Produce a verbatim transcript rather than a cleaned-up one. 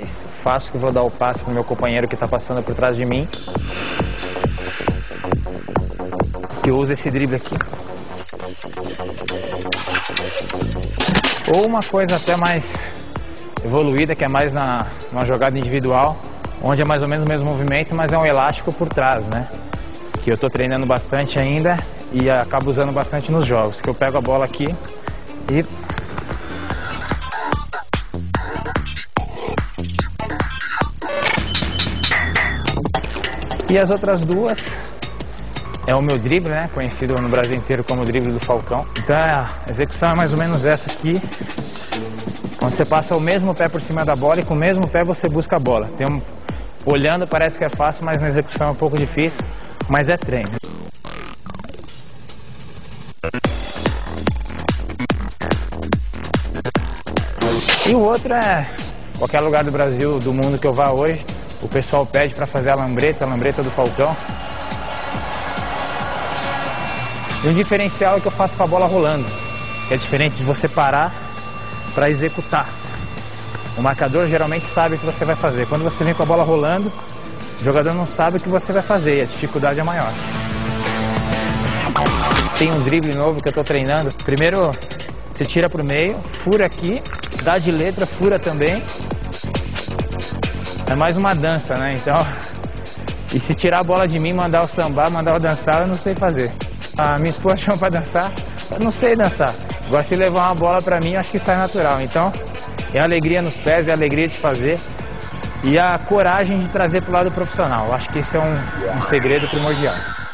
faço que vou dar o passe pro meu companheiro que está passando por trás de mim. Que eu uso esse drible aqui. Ou uma coisa até mais evoluída, que é mais na, numa jogada individual, onde é mais ou menos o mesmo movimento, mas é um elástico por trás, né? Que eu estou treinando bastante ainda e acabo usando bastante nos jogos, que eu pego a bola aqui e... E as outras duas é o meu drible, né? Conhecido no Brasil inteiro como drible do Falcão. Então a execução é mais ou menos essa aqui, onde você passa o mesmo pé por cima da bola e com o mesmo pé você busca a bola. Tem um... Olhando parece que é fácil, mas na execução é um pouco difícil, mas é treino. E o outro é, qualquer lugar do Brasil, do mundo que eu vá hoje, o pessoal pede para fazer a lambreta, a lambreta do Falcão. E um diferencial é que eu faço com a bola rolando, que é diferente de você parar para executar. O marcador geralmente sabe o que você vai fazer. Quando você vem com a bola rolando, o jogador não sabe o que você vai fazer e a dificuldade é maior. Tem um drible novo que eu estou treinando. Primeiro, você tira para o meio, fura aqui, dá de letra, fura também. É mais uma dança, né? Então, e se tirar a bola de mim, mandar eu sambar, mandar eu dançar, eu não sei fazer. A minha esposa chama para dançar, eu não sei dançar. Agora, se levar uma bola para mim, eu acho que sai natural. Então, é a alegria nos pés, é a alegria de fazer e a coragem de trazer para o lado profissional. Eu acho que esse é um, um segredo primordial.